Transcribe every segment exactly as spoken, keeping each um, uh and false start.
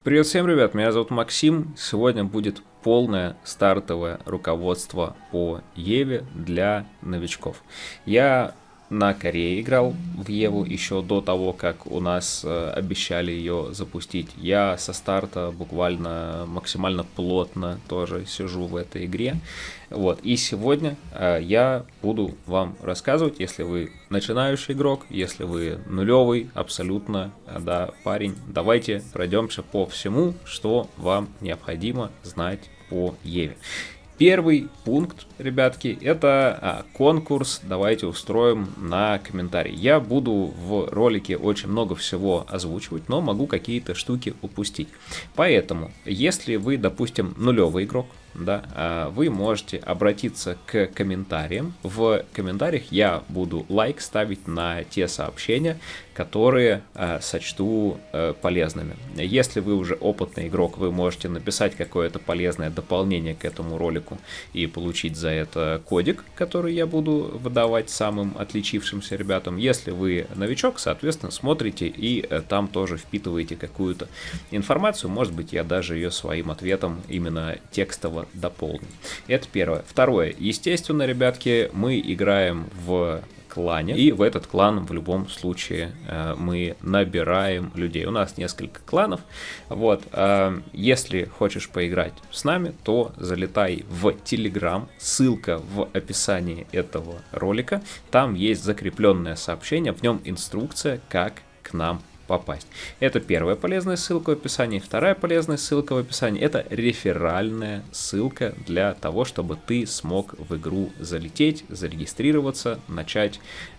Привет всем, ребят, меня зовут Максим. Сегодня будет полное стартовое руководство по Еве для новичков. Я на Корее играл в Еву еще до того, как у нас э, обещали ее запустить. Я со старта буквально максимально плотно тоже сижу в этой игре. Вот. И сегодня э, я буду вам рассказывать, если вы начинающий игрок, если вы нулевый, абсолютно, да, парень, давайте пройдемся по всему, что вам необходимо знать по Еве. Первый пункт, ребятки, это а, конкурс. Давайте устроим на комментарий. Я буду в ролике очень много всего озвучивать, но могу какие-то штуки упустить. Поэтому, если вы, допустим, нулевый игрок, да, вы можете обратиться к комментариям. В комментариях я буду лайк ставить на те сообщения, которые э, сочту э, полезными. Если вы уже опытный игрок, вы можете написать какое-то полезное дополнение к этому ролику и получить за это кодик, который я буду выдавать самым отличившимся ребятам. Если вы новичок, соответственно, смотрите и э, там тоже впитываете какую-то информацию. Может быть, я даже ее своим ответом именно текстово дополню. Это первое. Второе. Естественно, ребятки, мы играем в клане, и в этот клан в любом случае э, мы набираем людей. У нас несколько кланов. Вот. Э, если хочешь поиграть с нами, то залетай в Telegram. Ссылка в описании этого ролика. Там есть закрепленное сообщение, в нем инструкция, как к нам попасть. Это первая полезная ссылка в описании. Вторая полезная ссылка в описании — это реферальная ссылка для того, чтобы ты смог в игру залететь, зарегистрироваться, начать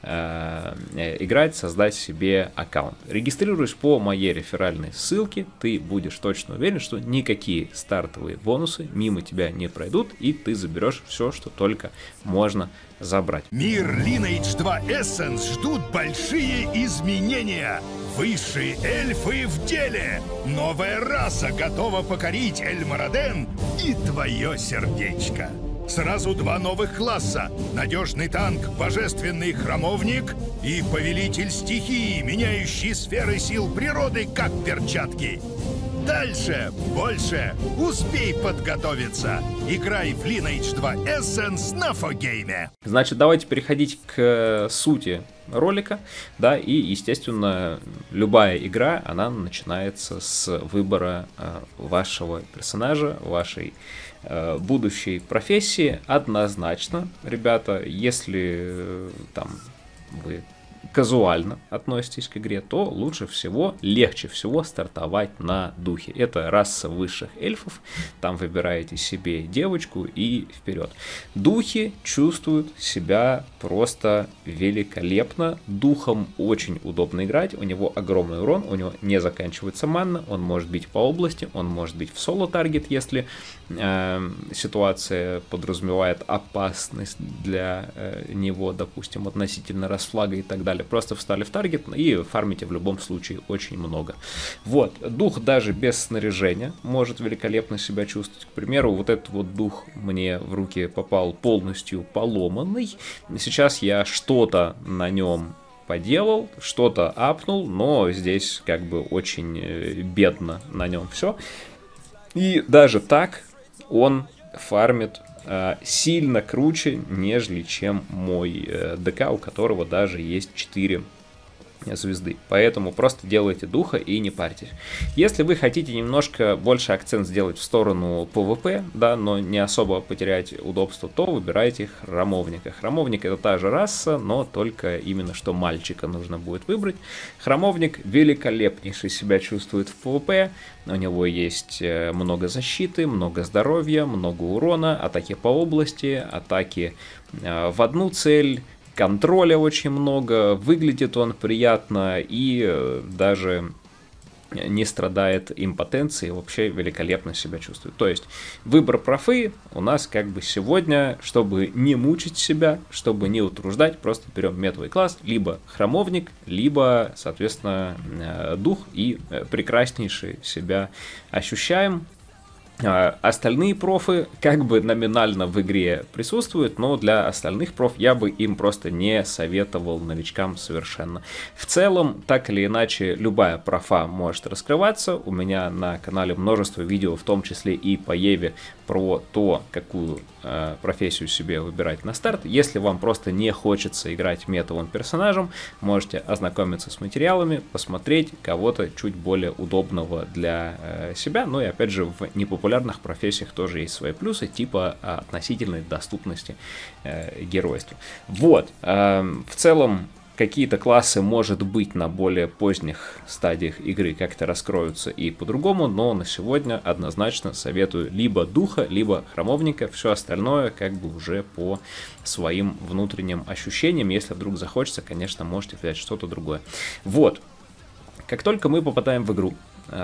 э, играть, создать себе аккаунт. Регистрируешь по моей реферальной ссылке, ты будешь точно уверен, что никакие стартовые бонусы мимо тебя не пройдут, и ты заберешь все, что только можно забрать. Мир Lineage два Essence ждут большие изменения. Высшие эльфы в деле. Новая раса готова покорить Эльмараден и твое сердечко. Сразу два новых класса. Надежный танк, божественный храмовник и повелитель стихии, меняющий сферы сил природы, как перчатки. Дальше, больше, успей подготовиться. Играй в Lineage два Essence на Фогейме. Значит, давайте переходить к сути ролика, да, и, естественно, любая игра, она начинается с выбора э, вашего персонажа, вашей э, будущей профессии. Однозначно, ребята, если э, там вы казуально относитесь к игре, то лучше всего, легче всего стартовать на духе. Это раса высших эльфов, там выбираете себе девочку и вперед. Духи чувствуют себя просто великолепно, духом очень удобно играть, у него огромный урон, у него не заканчивается манна, он может бить по области, он может бить в соло-таргет, если э, ситуация подразумевает опасность для э, него, допустим, относительно расфлага и так далее. Просто встали в таргет и фармите в любом случае очень много. Вот, дух даже без снаряжения может великолепно себя чувствовать. К примеру, вот этот вот дух мне в руки попал полностью поломанный. Сейчас я что-то на нем поделал, что-то апнул, но здесь как бы очень бедно на нем все. И даже так он фармит сильно круче, нежели чем мой ДК, у которого даже есть четыре звезды. Поэтому просто делайте духа и не парьтесь. Если вы хотите немножко больше акцент сделать в сторону пэ вэ пэ, да, но не особо потерять удобство, то выбирайте храмовника. Храмовник — это та же раса, но только именно что мальчика нужно будет выбрать. Храмовник великолепнейше себя чувствует в пэ вэ пэ. У него есть много защиты, много здоровья, много урона, атаки по области, атаки в одну цель, контроля очень много, выглядит он приятно и даже не страдает импотенцией, вообще великолепно себя чувствует. То есть выбор профы у нас как бы сегодня, чтобы не мучить себя, чтобы не утруждать, просто берем метовый класс, либо храмовник, либо, соответственно, дух, и прекраснейше себя ощущаем. Остальные профы как бы номинально в игре присутствуют, но для остальных проф я бы им просто не советовал новичкам совершенно. В целом, так или иначе, любая профа может раскрываться. У меня на канале множество видео, в том числе и по Еве, про то, какую э, профессию себе выбирать на старт. Если вам просто не хочется играть метовым персонажем, можете ознакомиться с материалами, посмотреть кого-то чуть более удобного для э, себя. Ну и опять же, в непопулярных популярных профессиях тоже есть свои плюсы, типа а, относительной доступности э, геройства. Вот, э, в целом, какие-то классы, может быть, на более поздних стадиях игры как-то раскроются и по-другому, но на сегодня однозначно советую либо духа, либо храмовника, все остальное как бы уже по своим внутренним ощущениям. Если вдруг захочется, конечно, можете взять что-то другое. Вот, как только мы попадаем в игру,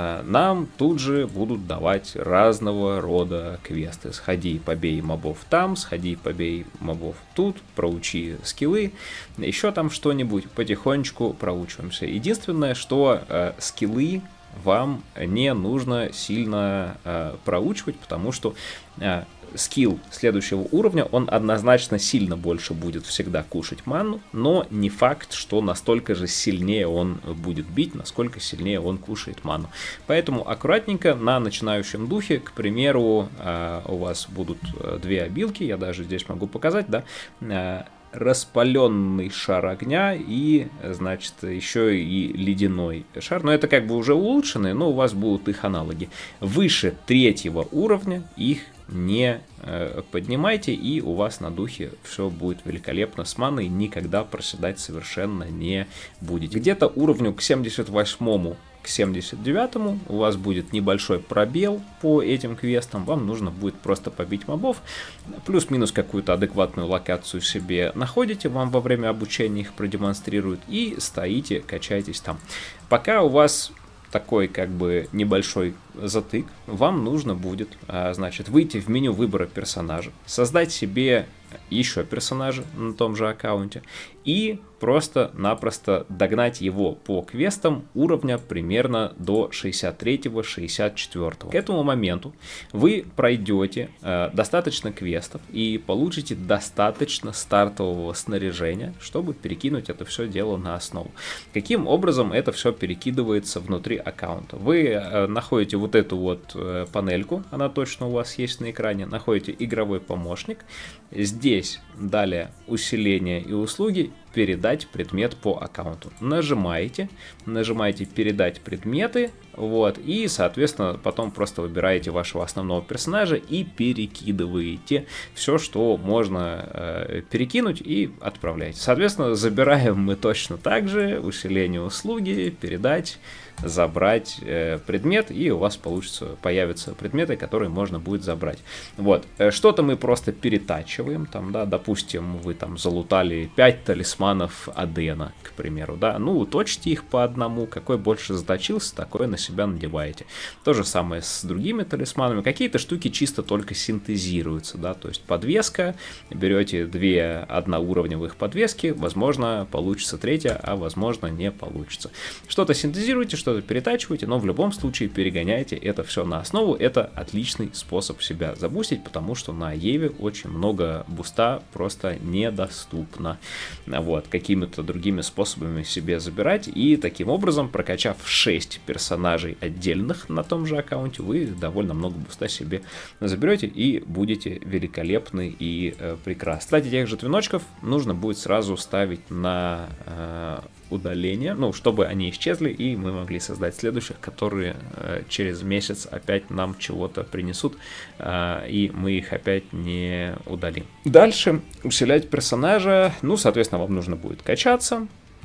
нам тут же будут давать разного рода квесты. Сходи, побей мобов там, сходи, побей мобов тут, проучи скиллы, еще там что-нибудь, потихонечку проучиваемся. Единственное, что э, скиллы вам не нужно сильно э, проучивать, потому что э, скилл следующего уровня, он однозначно сильно больше будет всегда кушать ману, но не факт, что настолько же сильнее он будет бить, насколько сильнее он кушает ману. Поэтому аккуратненько на начинающем духе, к примеру, э, у вас будут две обилки, я даже здесь могу показать, да, э, распаленный шар огня и, значит, еще и ледяной шар. Но это как бы уже улучшенные, но у вас будут их аналоги. Выше третьего уровня их не э, поднимайте, и у вас на духе все будет великолепно с маной, никогда проседать совершенно не будете. Где-то уровню к семьдесят восьмому, к семьдесят девятому у вас будет небольшой пробел по этим квестам, вам нужно будет просто побить мобов, плюс-минус какую-то адекватную локацию себе находите, вам во время обучения их продемонстрируют, и стоите, качаетесь там. Пока у вас такой как бы небольшой затык, вам нужно будет, значит, выйти в меню выбора персонажа, создать себе еще персонажа на том же аккаунте и просто-напросто догнать его по квестам уровня примерно до шестьдесят третьего — шестьдесят четвёртого. К этому моменту вы пройдете э, достаточно квестов и получите достаточно стартового снаряжения, чтобы перекинуть это все дело на основу. Каким образом это все перекидывается внутри аккаунта? Вы э, находите вот эту вот э, панельку, она точно у вас есть на экране, находите игровой помощник, здесь далее усиление и услуги, передать предмет по аккаунту. Нажимаете, нажимаете передать предметы, вот, и, соответственно, потом просто выбираете вашего основного персонажа и перекидываете все, что можно э, перекинуть, и отправляете. Соответственно, забираем мы точно так же, усиление услуги, передать, забрать э, предмет, и у вас получится, появятся предметы, которые можно будет забрать. Вот, что-то мы просто перетачиваем, там, да, допустим, вы там залутали пять талисманов Адена, к примеру, да, ну, уточьте их по одному, какой больше заточился, такое на себя надеваете. То же самое с другими талисманами, какие-то штуки чисто только синтезируются, да, то есть подвеска, берете две одноуровневых подвески, возможно, получится третья, а возможно, не получится. Что-то синтезируете, что-то перетачиваете, но в любом случае перегоняйте это все на основу. Это отличный способ себя забустить, потому что на Еве очень много буста просто недоступно. Вот, какими-то другими способами себе забирать, и таким образом, прокачав шесть персонажей отдельных на том же аккаунте, вы довольно много буста себе заберете и будете великолепны и э, прекрасны. Кстати, тех же твиночков нужно будет сразу ставить на э, удаление, ну, чтобы они исчезли, и мы могли создать следующих, которые э, через месяц опять нам чего-то принесут, э, и мы их опять не удалим. Дальше усилять персонажа, ну, соответственно, вам нужно будет качаться,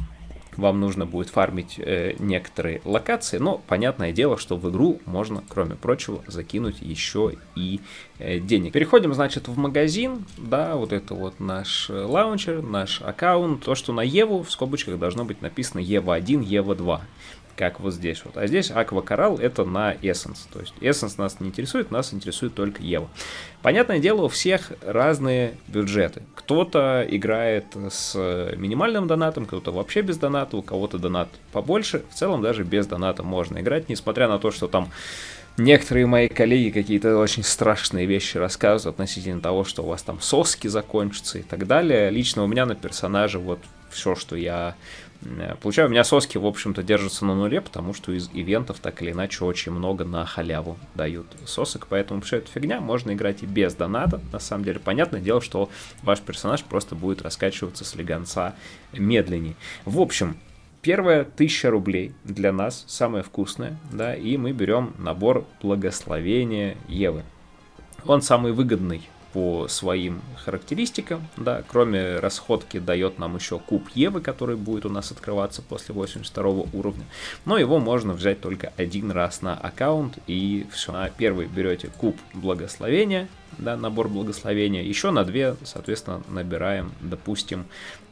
вам нужно будет фармить э, некоторые локации, но понятное дело, что в игру можно, кроме прочего, закинуть еще и э, денег. Переходим, значит, в магазин, да, вот это вот наш лаунчер, наш аккаунт, то, что на Еву в скобочках должно быть написано Ева один, Ева два. Как вот здесь вот. А здесь Aqua Coral это на Essence. То есть Essence нас не интересует, нас интересует только Ева. Понятное дело, у всех разные бюджеты. Кто-то играет с минимальным донатом, кто-то вообще без доната, у кого-то донат побольше. В целом даже без доната можно играть, несмотря на то, что там некоторые мои коллеги какие-то очень страшные вещи рассказывают относительно того, что у вас там соски закончатся и так далее. Лично у меня на персонаже вот все, что я получаю, у меня соски, в общем-то, держатся на нуле, потому что из ивентов так или иначе очень много на халяву дают сосок, поэтому все это фигня, можно играть и без доната, на самом деле. Понятное дело, что ваш персонаж просто будет раскачиваться с легонца медленнее. В общем, первая тысяча рублей для нас, самая вкусная, да, и мы берем набор благословения Евы. Он самый выгодный по своим характеристикам, да, кроме расходки дает нам еще куб Евы, который будет у нас открываться после восемьдесят второго уровня, но его можно взять только один раз на аккаунт, и все. На первый берете куб благословения, да, набор благословения, еще на две, соответственно, набираем, допустим,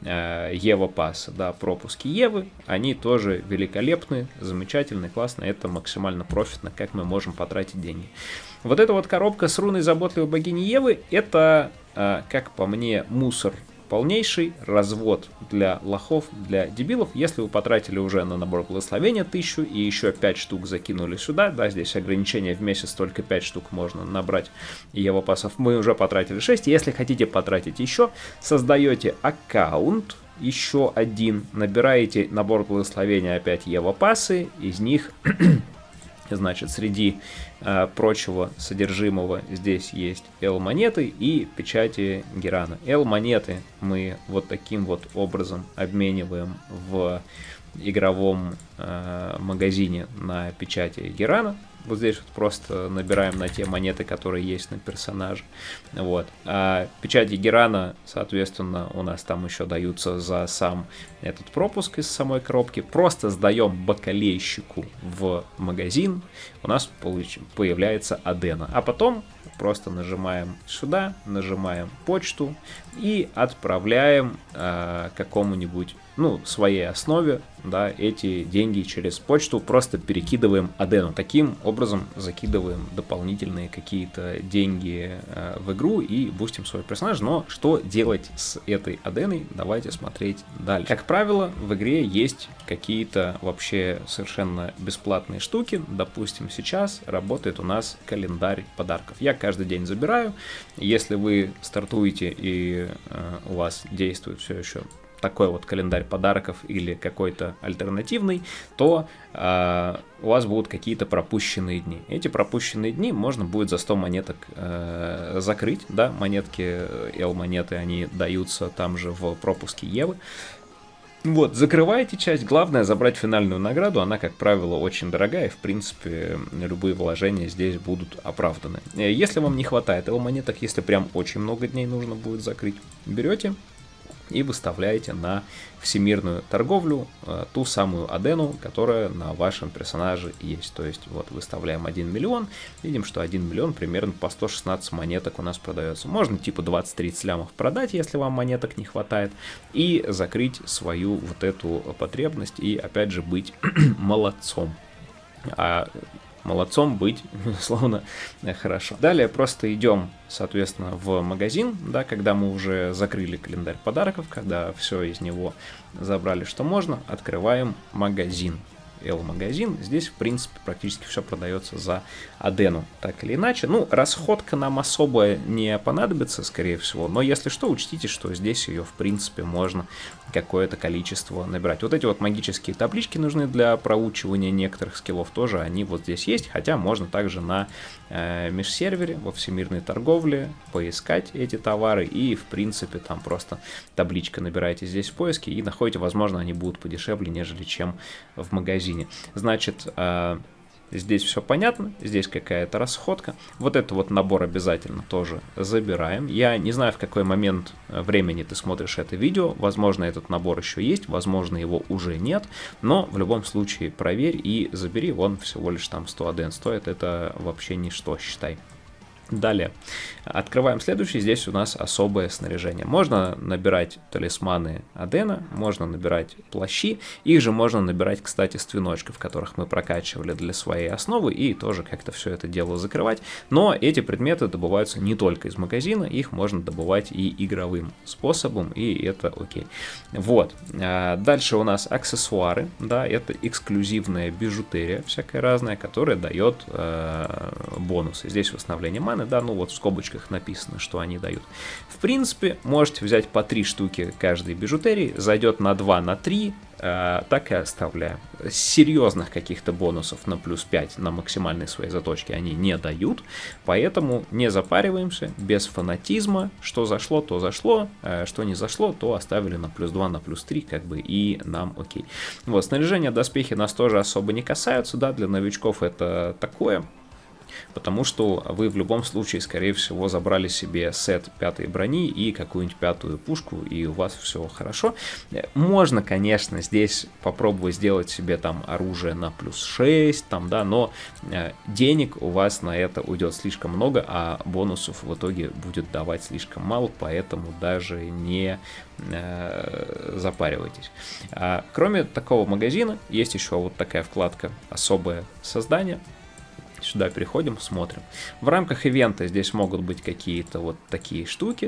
Ева пасса, да, пропуски Евы, они тоже великолепны, замечательны, классно, это максимально профитно, как мы можем потратить деньги. Вот эта вот коробка с руной заботливой богини Евы, это, как по мне, мусор полнейший, развод для лохов, для дебилов. Если вы потратили уже на набор благословения тысячу и еще пять штук закинули сюда, да, здесь ограничение в месяц только пять штук можно набрать Ева пассов, мы уже потратили шесть. Если хотите потратить еще, создаете аккаунт, еще один, набираете набор благословения опять Ева пассы, из них... Значит, среди э, прочего содержимого здесь есть L-монеты и печати Герана. L-монеты мы вот таким вот образом обмениваем в игровом э, магазине на печати Герана. Вот здесь вот просто набираем на те монеты, которые есть на персонаже. Вот. А печати Герана, соответственно, у нас там еще даются за сам этот пропуск из самой коробки. Просто сдаем бакалейщику в магазин, у нас появляется Адена. А потом просто нажимаем сюда, нажимаем почту и отправляем э, какому-нибудь, ну, своей основе, да, эти деньги через почту просто перекидываем Адену. Таким образом закидываем дополнительные какие-то деньги э, в игру и бустим свой персонаж. Но что делать с этой Аденой, давайте смотреть дальше. Как правило, в игре есть какие-то вообще совершенно бесплатные штуки. Допустим, сейчас работает у нас календарь подарков. Я каждый день забираю. Если вы стартуете и э, у вас действует все еще такой вот календарь подарков или какой-то альтернативный, то э, у вас будут какие-то пропущенные дни. Эти пропущенные дни можно будет за сто монеток э, закрыть, да, монетки, L-монеты, они даются там же в пропуске Евы. Вот, закрываете часть, главное забрать финальную награду, она, как правило, очень дорогая, и, в принципе, любые вложения здесь будут оправданы. Если вам не хватает L-монеток, если прям очень много дней нужно будет закрыть, берете и выставляете на всемирную торговлю э, ту самую Адену, которая на вашем персонаже есть. То есть вот выставляем один миллион, видим, что один миллион примерно по сто шестнадцать монеток у нас продается. Можно типа двадцать-тридцать лямов продать, если вам монеток не хватает, и закрыть свою вот эту потребность и опять же быть молодцом. А молодцом быть, безусловно, хорошо. Далее просто идем, соответственно, в магазин, да, когда мы уже закрыли календарь подарков, когда все из него забрали, что можно, открываем магазин. L-магазин. Здесь, в принципе, практически все продается за Адену, так или иначе. Ну, расходка нам особо не понадобится, скорее всего, но если что, учтите, что здесь ее, в принципе, можно какое-то количество набирать. Вот эти вот магические таблички нужны для проучивания некоторых скиллов тоже, они вот здесь есть, хотя можно также на э, межсервере, во всемирной торговле поискать эти товары и, в принципе, там просто табличка набираете здесь в поиске и находите, возможно, они будут подешевле, нежели чем в магазине. Значит, здесь все понятно, здесь какая-то расходка. Вот это вот набор обязательно тоже забираем. Я не знаю, в какой момент времени ты смотришь это видео. Возможно, этот набор еще есть, возможно, его уже нет. Но в любом случае проверь и забери. Он всего лишь там сто аден стоит. Это вообще ничто, считай. Далее, открываем следующий, здесь у нас особое снаряжение. Можно набирать талисманы Адена, можно набирать плащи, их же можно набирать, кстати, с твиночков, которых мы прокачивали для своей основы, и тоже как-то все это дело закрывать. Но эти предметы добываются не только из магазина, их можно добывать и игровым способом, и это окей. Вот, дальше у нас аксессуары, да, это эксклюзивная бижутерия всякая разная, которая дает э, бонусы. Здесь восстановление маны, да, ну вот в скобочках написано, что они дают. В принципе, можете взять по три штуки каждой бижутерии, зайдет на два, на три, э, так и оставляем. Серьезных каких-то бонусов на плюс пять на максимальной своей заточке они не дают, поэтому не запариваемся, без фанатизма, что зашло, то зашло, э, что не зашло, то оставили на плюс два, на плюс три, как бы, и нам окей. Вот, снаряжение, доспехи нас тоже особо не касаются, да, для новичков это такое. Потому что вы в любом случае, скорее всего, забрали себе сет пятой брони и какую-нибудь пятую пушку, и у вас все хорошо. Можно, конечно, здесь попробовать сделать себе там оружие на плюс шесть, там, да, но денег у вас на это уйдет слишком много, а бонусов в итоге будет давать слишком мало, поэтому даже не э, запаривайтесь. А, кроме такого магазина, есть еще вот такая вкладка «Особое создание». Сюда переходим, смотрим. В рамках ивента здесь могут быть какие-то вот такие штуки,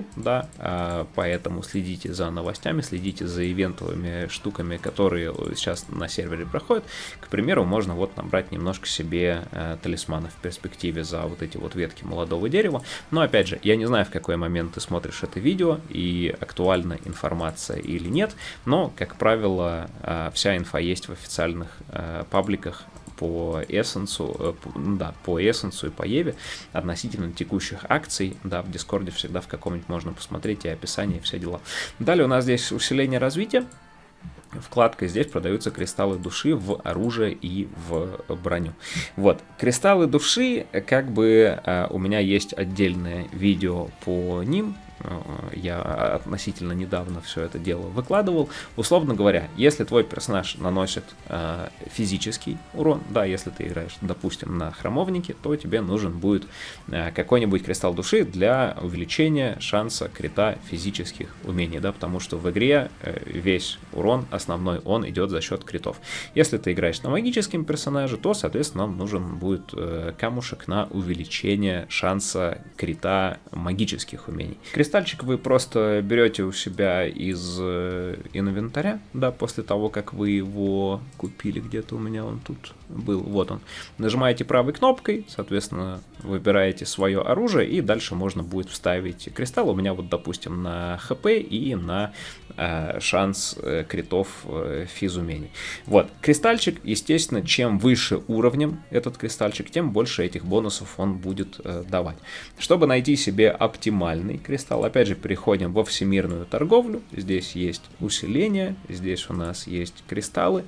да, поэтому следите за новостями, следите за ивентовыми штуками, которые сейчас на сервере проходят. К примеру, можно вот набрать немножко себе талисманов в перспективе за вот эти вот ветки молодого дерева. Но опять же, я не знаю, в какой момент ты смотришь это видео и актуальна информация или нет, но, как правило, вся инфа есть в официальных пабликах по Эссенсу, да, по Эссенсу и по Еве относительно текущих акций, да, в Дискорде всегда в каком-нибудь можно посмотреть и описание, и все дела. Далее у нас здесь усиление развития. Вкладка, здесь продаются кристаллы души в оружие и в броню. Вот, кристаллы души, как бы у меня есть отдельное видео по ним. Я относительно недавно все это дело выкладывал. Условно говоря, если твой персонаж наносит э, физический урон, да, если ты играешь, допустим, на храмовнике, то тебе нужен будет э, какой-нибудь кристалл души для увеличения шанса крита физических умений, да, потому что в игре э, весь урон основной, он идет за счет критов. Если ты играешь на магическом персонаже, то, соответственно, нам нужен будет э, камушек на увеличение шанса крита магических умений. Кристальчик вы просто берете у себя из инвентаря, да, после того, как вы его купили, где-то у меня он тут был, вот он. Нажимаете правой кнопкой, соответственно, выбираете свое оружие, и дальше можно будет вставить кристалл. У меня вот, допустим, на хп и на э, шанс э, критов э, физумений. Вот, кристальчик, естественно, чем выше уровнем этот кристальчик, тем больше этих бонусов он будет э, давать. Чтобы найти себе оптимальный кристалл, опять же, переходим во всемирную торговлю. Здесь есть усиление, здесь у нас есть кристаллы,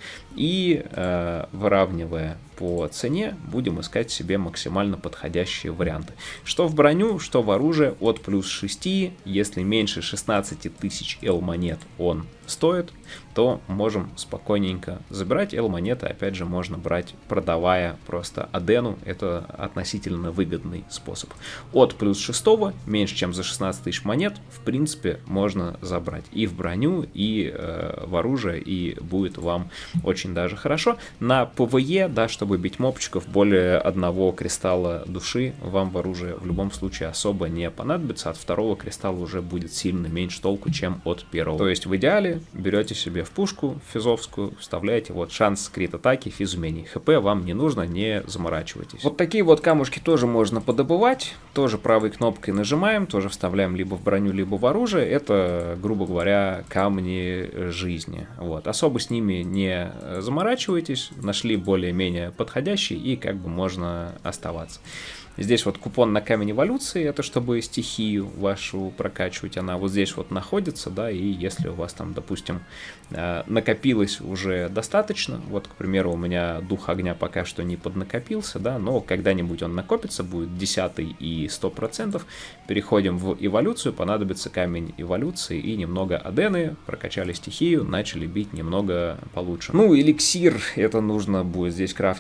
и э, выравнивая по цене, будем искать себе максимально подходящие варианты. Что в броню, что в оружие от плюс шести, если меньше шестнадцати тысяч эл монет он стоит, то можем спокойненько забирать. Эл монеты, опять же, можно брать, продавая просто Адену. Это относительно выгодный способ. От плюс шестого, меньше чем за шестнадцать тысяч монет, в принципе, можно забрать и в броню, и э, в оружие, и будет вам очень даже хорошо. На ПВЕ, да, чтобы бить мобчиков, более одного кристалла души вам в оружие в любом случае особо не понадобится. От второго кристалла уже будет сильно меньше толку, чем от первого. То есть в идеале берете себе в пушку физовскую, вставляете вот шанс крит атаки, физ умений. ХП вам не нужно, не заморачивайтесь. Вот такие вот камушки тоже можно подобывать. Тоже правой кнопкой нажимаем, тоже вставляем либо в броню, либо в оружие. Это, грубо говоря, камни жизни. Вот. Особо с ними не заморачивайтесь. Нашли более-менее подходящий, и как бы можно оставаться. Здесь вот купон на камень эволюции, это чтобы стихию вашу прокачивать, она вот здесь вот находится, да, и если у вас там, допустим, накопилось уже достаточно, вот, к примеру, у меня дух огня пока что не поднакопился, да, но когда-нибудь он накопится, будет десятый и сто процентов, переходим в эволюцию, понадобится камень эволюции и немного Адены, прокачали стихию, начали бить немного получше. Ну, эликсир, это нужно будет здесь крафтить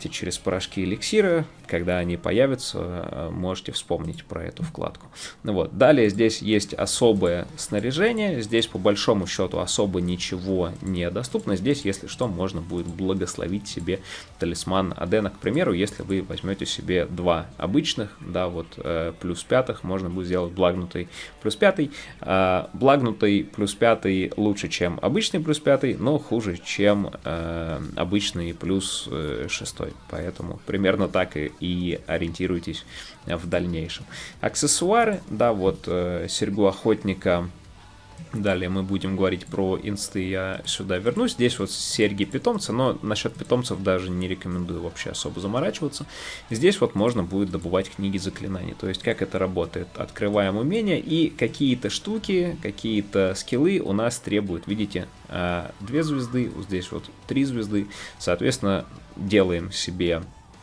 проходите через порошки эликсира, когда они появятся, можете вспомнить про эту вкладку. Вот. Далее здесь есть особое снаряжение, здесь по большому счету особо ничего не доступно, здесь, если что, можно будет благословить себе талисман Адена, к примеру, если вы возьмете себе два обычных, да, вот э, плюс пятых, можно будет сделать благнутый плюс пятый, э, благнутый плюс пятый лучше, чем обычный плюс пятый, но хуже, чем э, обычный плюс э, шестой, поэтому примерно так и, и ориентируйтесь в дальнейшем. Аксессуары, да, вот э, серьгу охотника. Далее мы будем говорить про инсты, я сюда вернусь. Здесь вот серьги питомца, но насчет питомцев даже не рекомендую вообще особо заморачиваться. Здесь вот можно будет добывать книги заклинаний. То есть как это работает? Открываем умения, и какие-то штуки, какие-то скиллы у нас требуют, видите, две звезды, вот здесь вот три звезды. Соответственно, делаем себе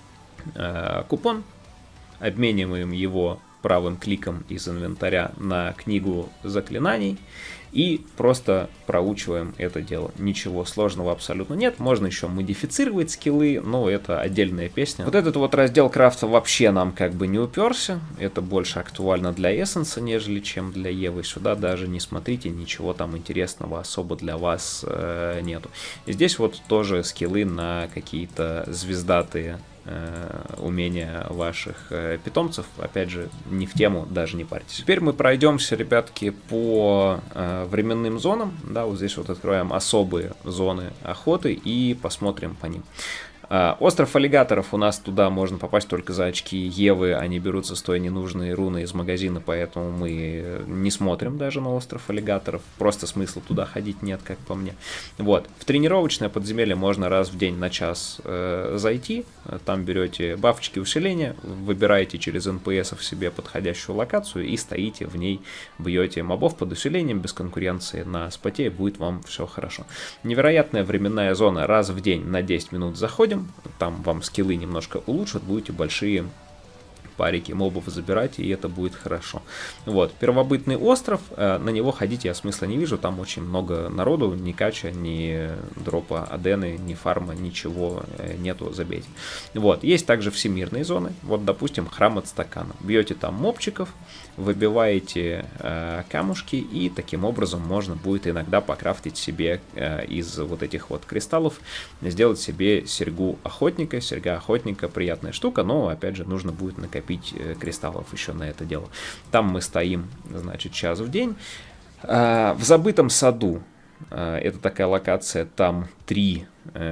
купон, обмениваем его правым кликом из инвентаря на книгу заклинаний и просто проучиваем это дело. Ничего сложного абсолютно нет. Можно еще модифицировать скиллы, но это отдельная песня. Вот этот вот раздел крафта вообще нам как бы не уперся. Это больше актуально для эссенса, нежели чем для Евы. Сюда даже не смотрите, ничего там интересного особо для вас э, нету. И здесь вот тоже скиллы на какие-то звездатые умения ваших питомцев. Опять же, не в тему, даже не парьтесь. Теперь мы пройдемся, ребятки, по временным зонам. Да, вот здесь вот откроем особые зоны охоты и посмотрим по ним. Остров аллигаторов, у нас туда можно попасть только за очки Евы, они берутся с той ненужной руны из магазина, поэтому мы не смотрим даже на остров аллигаторов, просто смысла туда ходить нет, как по мне. Вот, в тренировочное подземелье можно раз в день на час э, зайти, там берете бафочки усиления, выбираете через эн пи эсов себе подходящую локацию и стоите в ней, бьете мобов под усилением, без конкуренции на споте, и будет вам все хорошо. Невероятная временная зона, раз в день на десять минут заходим, там вам скиллы немножко улучшат, будете большие парики мобов забирать, и это будет хорошо. Вот, первобытный остров, на него ходить я смысла не вижу, там очень много народу, ни кача, ни дропа адены, ни фарма, ничего нету, забейте. Вот, есть также всемирные зоны, вот, допустим, храм от стакана. Бьете там мобчиков, выбиваете э, камушки, и таким образом можно будет иногда покрафтить себе э, из вот этих вот кристаллов, сделать себе серьгу охотника. Серьга охотника приятная штука, но опять же нужно будет накопить э, кристаллов еще на это дело. Там мы стоим, значит, час в день. Э, в забытом саду, э, это такая локация, там три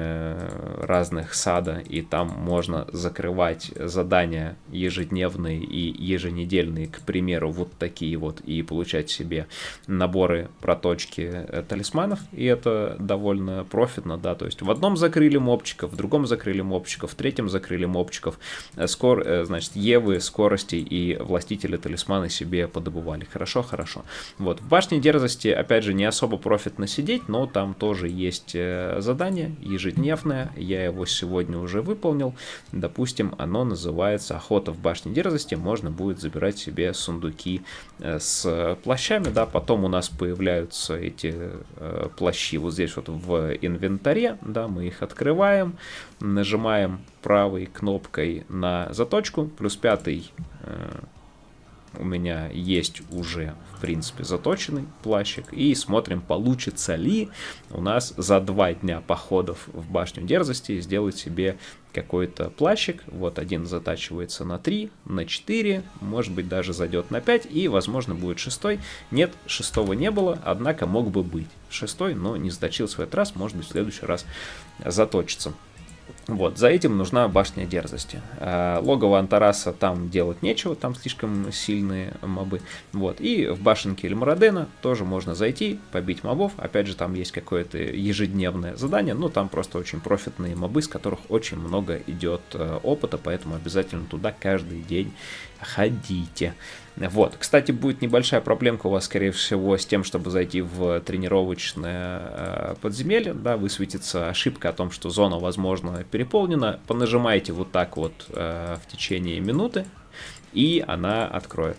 разных сада, и там можно закрывать задания ежедневные и еженедельные, к примеру, вот такие вот, и получать себе наборы проточки талисманов, и это довольно профитно, да, то есть в одном закрыли мобчиков, в другом закрыли мобчиков, в третьем закрыли мобчиков, скор, значит, Евы, скорости и властители талисманы себе подобывали. Хорошо, хорошо. Вот, в башне дерзости, опять же, не особо профитно сидеть, но там тоже есть задание ежедневное, я его сегодня уже выполнил, допустим, оно называется «Охота в башне дерзости», можно будет забирать себе сундуки с плащами, да, потом у нас появляются эти э, плащи вот здесь вот в инвентаре, да, мы их открываем, нажимаем правой кнопкой на заточку, плюс пятый э, у меня есть уже, в принципе, заточенный плащик. И смотрим, получится ли у нас за два дня походов в башню дерзости сделать себе какой-то плащик. Вот один затачивается на три, на четыре, может быть даже зайдет на пять, и возможно будет шестой. Нет, шестого не было, однако мог бы быть шестой, но не заточился в этот раз, может быть в следующий раз заточится. Вот, за этим нужна башня дерзости. А, логово Антараса там делать нечего, там слишком сильные мобы. Вот, и в башенке Эльмарадена тоже можно зайти, побить мобов. Опять же, там есть какое-то ежедневное задание, но там просто очень профитные мобы, с которых очень много идет э, опыта, поэтому обязательно туда каждый день ходите. Вот, кстати, будет небольшая проблемка у вас, скорее всего, с тем, чтобы зайти в тренировочное э, подземелье, да, высветится ошибка о том, что зона, возможно, переполнена. Понажимаете вот так вот э, в течение минуты, и она откроется.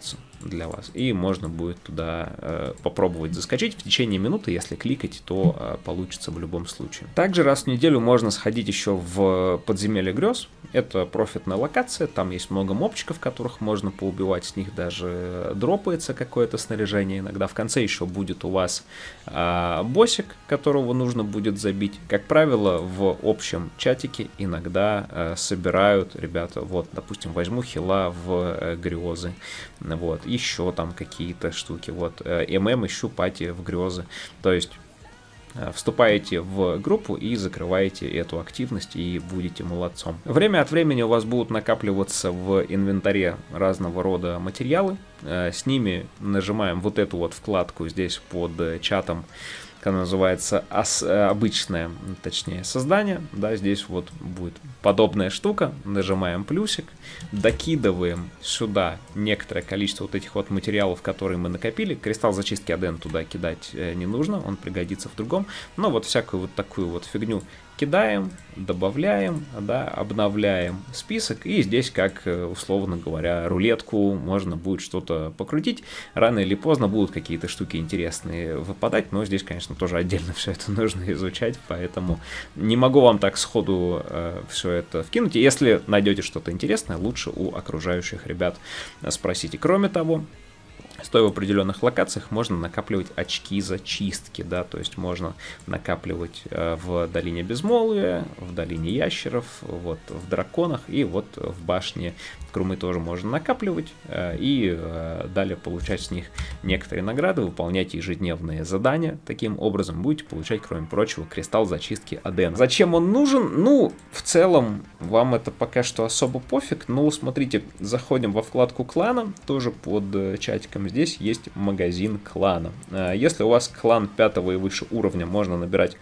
для вас, и можно будет туда э, попробовать заскочить в течение минуты, если кликать, то э, получится в любом случае. Также раз в неделю можно сходить еще в подземелье грез, это профитная локация, там есть много мобчиков, которых можно поубивать, с них даже дропается какое-то снаряжение, иногда в конце еще будет у вас э, боссик, которого нужно будет забить. Как правило, в общем чатике иногда э, собирают ребята, вот, допустим, возьму хила в э, грезы, вот, еще там какие-то штуки, вот, э, ММ ищу пати в грезы, то есть э, вступаете в группу и закрываете эту активность и будете молодцом. Время от времени у вас будут накапливаться в инвентаре разного рода материалы, э, с ними нажимаем вот эту вот вкладку здесь под чатом, она называется ос, обычное, точнее, создание, да, здесь вот будет подобная штука, нажимаем плюсик, докидываем сюда некоторое количество вот этих вот материалов, которые мы накопили, кристалл зачистки Аден туда кидать не нужно, он пригодится в другом, но вот всякую вот такую вот фигню кидаем, добавляем, да, обновляем список, и здесь, как, условно говоря, рулетку, можно будет что-то покрутить. Рано или поздно будут какие-то штуки интересные выпадать, но здесь, конечно, тоже отдельно все это нужно изучать, поэтому не могу вам так сходу э, все это вкинуть. И если найдете что-то интересное, лучше у окружающих ребят спросите. Кроме того, стоя в определенных локациях, можно накапливать очки зачистки, да, то есть можно накапливать э, в долине безмолвия, в долине ящеров, вот в драконах, и вот в башне Крумы тоже можно накапливать, э, и э, далее получать с них некоторые награды, выполнять ежедневные задания, таким образом будете получать, кроме прочего, кристалл зачистки Адена. Зачем он нужен? Ну, в целом, вам это пока что особо пофиг, но смотрите, заходим во вкладку клана, тоже под э, чатиком. Здесь есть магазин клана. Если у вас клан пятого и выше уровня, можно набирать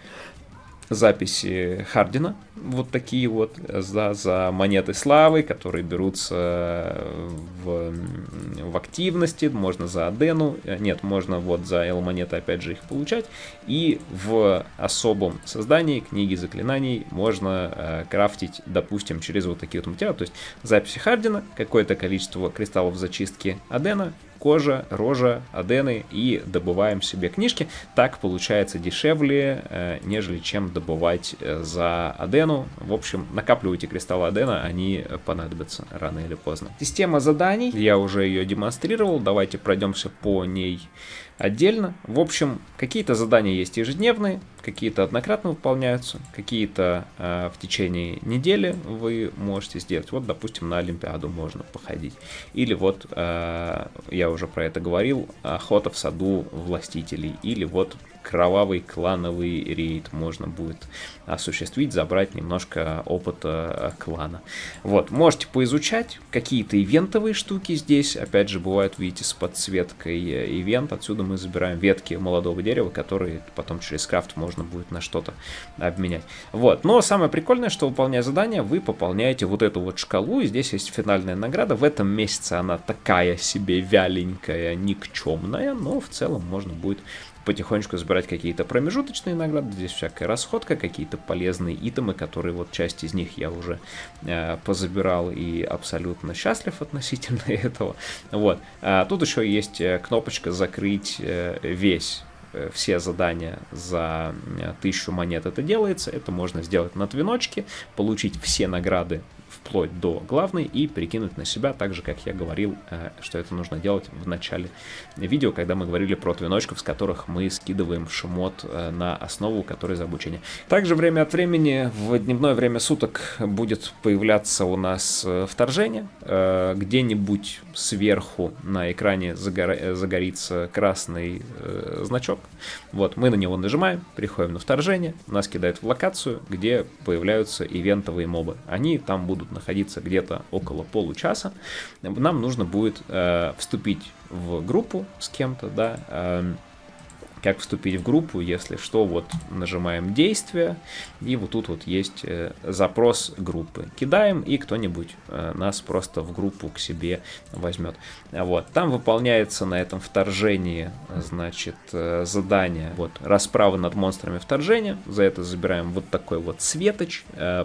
записи Хардина, вот такие вот, за, за монеты славы, которые берутся в, в активности, можно за Адену, нет, можно вот за Эл-монеты опять же их получать, и в особом создании книги заклинаний можно э, крафтить, допустим, через вот такие вот материалы, то есть записи Хардина, какое-то количество кристаллов зачистки Адена, кожа, рожа, Адены, и добываем себе книжки. Так получается дешевле, э, нежели чем добывать э, за Адену. В общем, накапливайте кристаллы Адена, они понадобятся рано или поздно. Система заданий, я уже ее демонстрировал, давайте пройдемся по ней отдельно. В общем, какие-то задания есть ежедневные, какие-то однократно выполняются, какие-то э, в течение недели вы можете сделать. Вот, допустим, на Олимпиаду можно походить. Или вот, э, я уже про это говорил, охота в саду властителей. Или вот кровавый клановый рейд можно будет осуществить, забрать немножко опыта клана. Вот, можете поизучать какие-то ивентовые штуки здесь. Опять же, бывают, видите, с подсветкой ивент. Отсюда мы забираем ветки молодого дерева, которые потом через крафт можно будет на что-то обменять. Вот, но самое прикольное, что, выполняя задание, вы пополняете вот эту вот шкалу, и здесь есть финальная награда. В этом месяце она такая себе вяленькая, никчемная, но в целом можно будет потихонечку забирать какие-то промежуточные награды, здесь всякая расходка, какие-то полезные итемы, которые вот часть из них я уже э, позабирал и абсолютно счастлив относительно этого. Вот. А тут еще есть кнопочка «Закрыть э, весь». Все задания за тысячу монет это делается, это можно сделать на твиночке, получить все награды вплоть до главной и перекинуть на себя, так же, как я говорил, что это нужно делать в начале видео, когда мы говорили про твиночков, с которых мы скидываем шмот на основу, который за обучение. Также время от времени в дневное время суток будет появляться у нас вторжение, где-нибудь сверху на экране загор... загорится красный значок, вот, мы на него нажимаем, переходим на вторжение, нас кидает в локацию, где появляются ивентовые мобы, они там будут находиться где-то около получаса. Нам нужно будет э, вступить в группу с кем-то, да. Э, как вступить в группу, если что, вот нажимаем действия, и вот тут вот есть э, запрос группы. Кидаем, и кто-нибудь э, нас просто в группу к себе возьмет. Вот. Там выполняется на этом вторжении, значит, э, задание, вот, расправа над монстрами вторжения. За это забираем вот такой вот светоч. Э,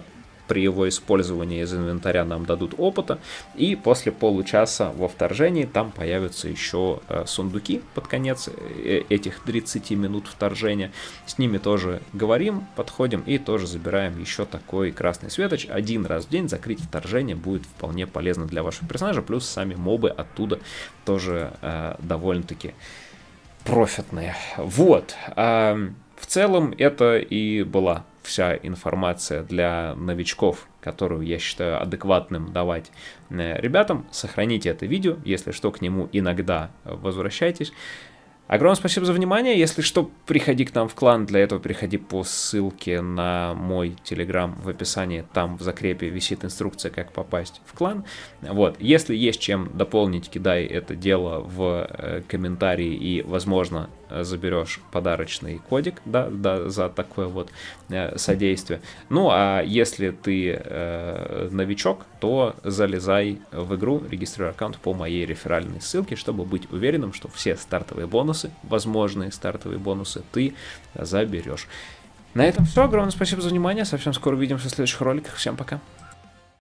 при его использовании из инвентаря нам дадут опыта, и после получаса во вторжении там появятся еще э, сундуки под конец э, этих тридцати минут вторжения. С ними тоже говорим, подходим и тоже забираем еще такой красный светоч. Один раз в день закрыть вторжение будет вполне полезно для вашего персонажа, плюс сами мобы оттуда тоже э, довольно-таки профитные. Вот. А в целом это и была вся информация для новичков, которую я считаю адекватным давать ребятам. Сохраните это видео, если что, к нему иногда возвращайтесь. Огромное спасибо за внимание. Если что, приходи к нам в клан. Для этого переходи по ссылке на мой телеграм в описании. Там в закрепе висит инструкция, как попасть в клан. Вот. Если есть чем дополнить, кидай это дело в комментарии и, возможно, заберешь подарочный кодик, да, да, за такое вот э, содействие. Ну, а если ты э, новичок, то залезай в игру, регистрируй аккаунт по моей реферальной ссылке, чтобы быть уверенным, что все стартовые бонусы, возможные стартовые бонусы, ты заберешь. На этом все. Огромное спасибо за внимание. Совсем скоро увидимся в следующих роликах. Всем пока.